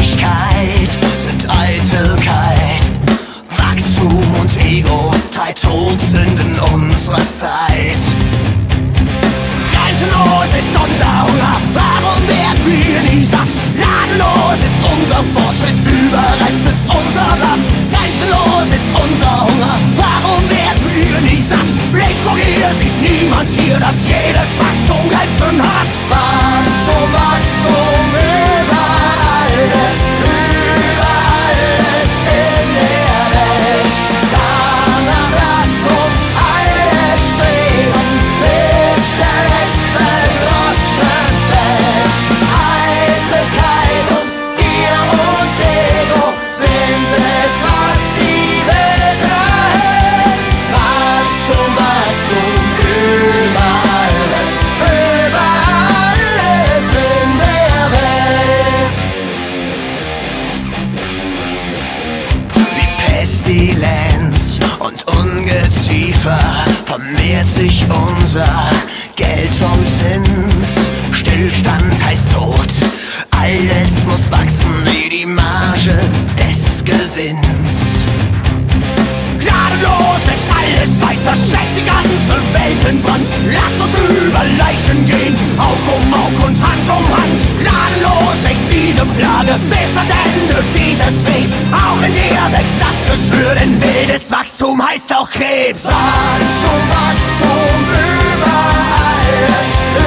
Ewigkeit sind Eitelkeit. Wachstum und Ego, drei Todsünden unserer Zeit. Grenzenlos ist unser Hunger, warum werden wir nie satt? Gnadenlos ist unser Fortschritt, überreizt ist unser Land. Grenzenlos ist unser Hunger, warum werden wir nie satt? Blick vor ihr, sieht niemand hier, dass jedes Wachstum Grenzen hat. Wachstum, Wachstum, überall ist in der Welt. Danach Wachstum, alle streben, bis der letzte Groschen fällt. Eitelkeit und Gier und Ego sind es, was die Welt erhält. Wachstum, Wachstum, überall ist in der Welt. Wie Pestilenz und Ungeziefer vermehrt sich unser Geld vom Zins. Stillstand heißt Tod, alles muss wachsen wie die Marge des Gewinns. Gnadenlos ist alles weiter, steckt die ganze Welt in Brand. Lasst uns über Leichen gehen, Aug um Aug und Hand um Hand. Gnadenlos ist diese Plage bis ans Ende dieses Wegs. Auch in dir wächst das Geschwür, denn wildes Wachstum heißt auch Krebs. Wachstum, Wachstum, überall